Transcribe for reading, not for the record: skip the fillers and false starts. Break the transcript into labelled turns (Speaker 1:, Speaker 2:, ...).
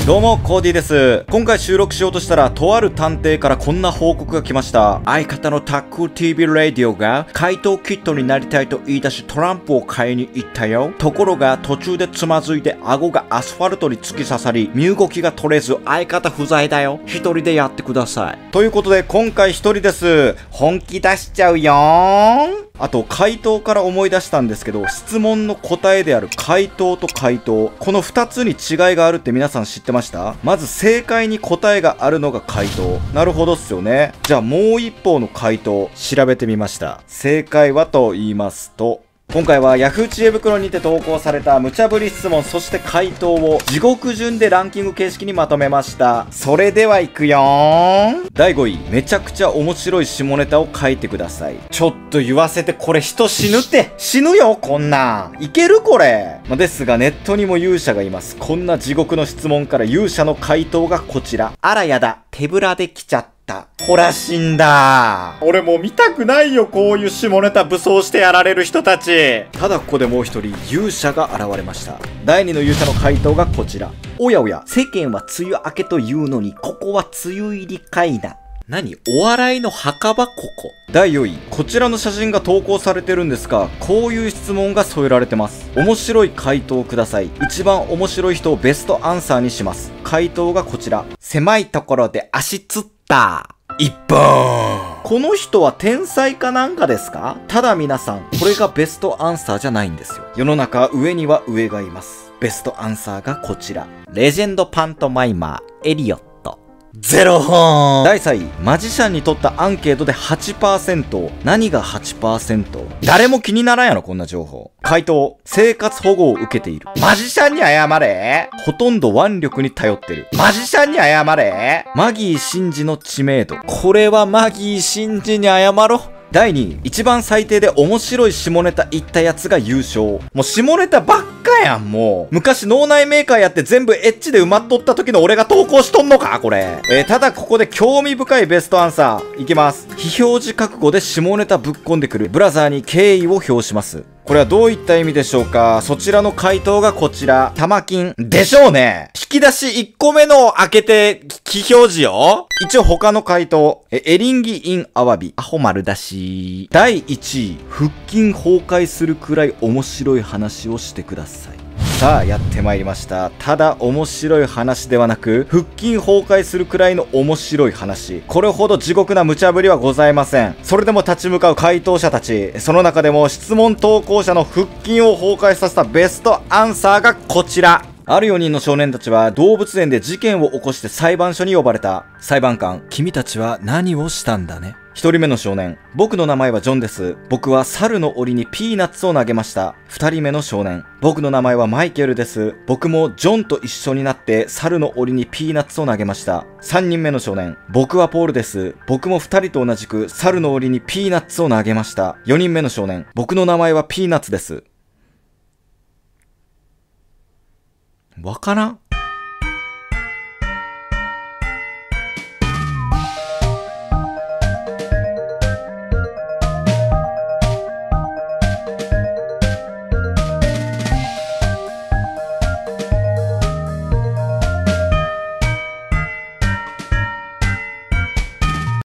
Speaker 1: どうも、コーディです。今回収録しようとしたら、とある探偵からこんな報告が来ました。相方のタック TV ラディオが、怪盗キッドになりたいと言い出しトランプを買いに行ったよ。ところが、途中でつまずいて顎がアスファルトに突き刺さり、身動きが取れず、相方不在だよ。一人でやってください。ということで、今回一人です。本気出しちゃうよーん。あと、回答から思い出したんですけど、質問の答えである回答と回答。この2つに違いがあるって皆さん知ってました？まず正解に答えがあるのが回答。なるほどっすよね。じゃあもう一方の回答、調べてみました。正解はと言いますと、今回は Yahoo 知恵袋にて投稿された無茶ぶり質問、そして回答を地獄順でランキング形式にまとめました。それではいくよーん。第5位、めちゃくちゃ面白い下ネタを書いてください。ちょっと言わせて、これ人死ぬって。死ぬよ、こんなん。いけるこれ。ですがネットにも勇者がいます。こんな地獄の質問から勇者の回答がこちら。あらやだ、手ぶらで来ちゃった。ほら死んだ。俺もう見たくないよ、こういう下ネタ武装してやられる人たち。ただここでもう一人勇者が現れました。第2の勇者の回答がこちら。おやおや、世間は梅雨明けというのに、ここは梅雨入りかいな。何？お笑いの墓場ここ。第4位。こちらの写真が投稿されてるんですが、こういう質問が添えられてます。面白い回答をください。一番面白い人をベストアンサーにします。回答がこちら。狭いところで足つった。一本。この人は天才かなんかですか？ただ皆さん、これがベストアンサーじゃないんですよ。世の中上には上がいます。ベストアンサーがこちら。レジェンドパントマイマー、エリオット。0本。第3位、マジシャンに取ったアンケートで 8%。何が 8%？ 誰も気にならんやろ、こんな情報。回答、生活保護を受けている。マジシャンに謝れ。ほとんど腕力に頼ってる。マジシャンに謝れ。マギー真司の知名度。これはマギー真司に謝ろ。第2位、一番最低で面白い下ネタ言ったやつが優勝。もう下ネタばっかやん、もう。昔脳内メーカーやって全部エッチで埋まっとった時の俺が投稿しとんのかこれ。ただここで興味深いベストアンサー。いきます。非表示覚悟で下ネタぶっこんでくる。ブラザーに敬意を表します。これはどういった意味でしょうか？そちらの回答がこちら。玉金。でしょうね。引き出し1個目の開けて、非表示よ。一応他の回答。エリンギインアワビ。アホ丸出し。第1位。腹筋崩壊するくらい面白い話をしてください。さあ、やってまいりました。ただ面白い話ではなく、腹筋崩壊するくらいの面白い話。これほど地獄な無茶ぶりはございません。それでも立ち向かう回答者たち。その中でも質問投稿者の腹筋を崩壊させたベストアンサーがこちら。ある4人の少年たちは動物園で事件を起こして裁判所に呼ばれた。裁判官、君たちは何をしたんだね。1人目の少年、僕の名前はジョンです。僕は猿の檻にピーナッツを投げました。2人目の少年、僕の名前はマイケルです。僕もジョンと一緒になって猿の檻にピーナッツを投げました。3人目の少年、僕はポールです。僕も2人と同じく猿の檻にピーナッツを投げました。4人目の少年、僕の名前はピーナッツです。わからん。